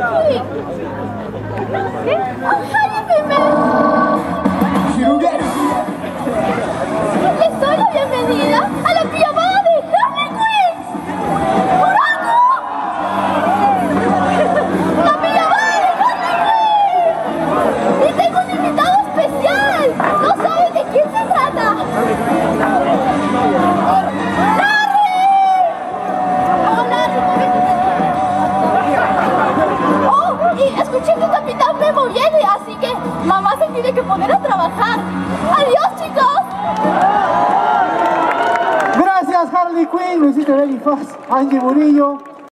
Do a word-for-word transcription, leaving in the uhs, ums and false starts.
Sí. ¿Qué? ¡Ayúdeme! Les doy la bienvenida a la pijamada de Harley Quinn. ¡Por algo! ¡La pijamada de Harley Quinn! ¡Y tengo un invitado especial! ¡No saben de quién se trata! ¡Larry! ¡Hola! ¡Oh! Y escuché que el capitán Memo viene, así que mamá se tiene que poner a trabajar. ¡Adiós, chicos! Gracias, Harley Quinn, Luisito Belly Fox, Angie Murillo.